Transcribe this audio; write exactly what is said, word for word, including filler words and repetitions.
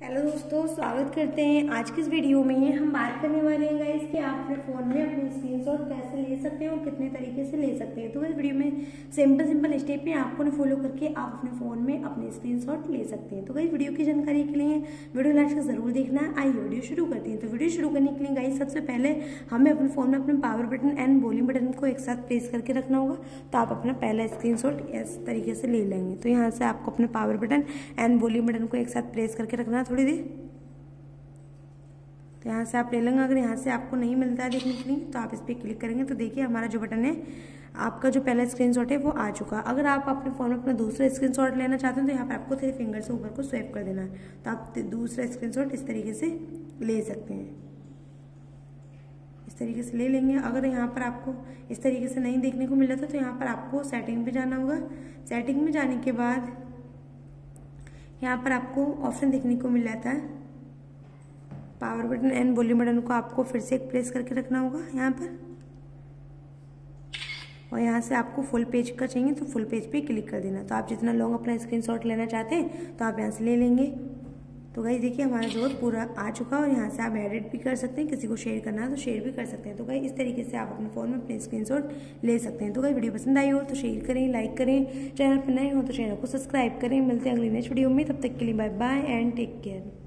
Hello दोस्तों, स्वागत करते हैं। आज की इस वीडियो में हम बात करने वाले हैं गाइस कि आप अपने फ़ोन में अपने स्क्रीनशॉट कैसे ले सकते हैं और कितने तरीके से ले सकते हैं। तो इस वीडियो में सिंपल सिंपल स्टेप है, आपको फॉलो करके आप अपने फ़ोन में अपने स्क्रीनशॉट ले सकते हैं। तो गाइस वीडियो की जानकारी के लिए वीडियो लास्ट तक ज़रूर देखना है। आइए वीडियो शुरू करते हैं। तो वीडियो शुरू करने के लिए गाइस सबसे पहले हमें अपने फ़ोन में अपने power button and volume button को एक साथ प्रेस करके रखना होगा, तो आप अपना पहला स्क्रीनशॉट इस तरीके से ले लेंगे। तो यहाँ से आपको अपने power button and volume button को एक साथ प्रेस करके रखना है थोड़ी देर। तो यहाँ से आप ले लेंगे। अगर यहाँ से आपको नहीं मिलता है देखने के लिए तो आप इस पर क्लिक करेंगे तो देखिए हमारा जो बटन है, आपका जो पहला स्क्रीनशॉट है वो आ चुका है। अगर आप अपने फ़ोन में अपना दूसरा स्क्रीनशॉट लेना चाहते हैं तो यहाँ पर आपको थ्री फिंगर से ऊपर को स्वैप कर देना है, तो आप दूसरा स्क्रीनशॉट इस तरीके से ले सकते हैं। इस तरीके से ले लेंगे। अगर यहाँ पर आपको इस तरीके से नहीं देखने को मिल रहा था तो यहाँ पर आपको सेटिंग पे जाना होगा। सेटिंग में जाने के बाद यहाँ पर आपको ऑप्शन देखने को मिल जाता है, power button and volume button को आपको फिर से एक प्रेस करके रखना होगा यहाँ पर, और यहाँ से आपको फुल पेज का चाहिए तो फुल पेज पे क्लिक कर देना। तो आप जितना लॉन्ग अपना स्क्रीनशॉट लेना चाहते हैं तो आप यहाँ से ले लेंगे। तो गाइस देखिए हमारा जो पूरा आ चुका है, और यहाँ से आप एडिट भी कर सकते हैं, किसी को शेयर करना है तो शेयर भी कर सकते हैं। तो गाइस इस तरीके से आप अपने फ़ोन में अपने स्क्रीनशॉट ले सकते हैं। तो गाइस वीडियो पसंद आई हो तो शेयर करें, लाइक करें, चैनल पर नए हो तो चैनल को सब्सक्राइब करें। मिलते हैं अगली नेक्स्ट वीडियो में, तब तक के लिए bye bye and take care.